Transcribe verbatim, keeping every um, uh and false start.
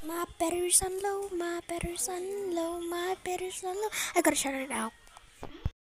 My better son low, my better son low, my better son low. I gotta shout it out.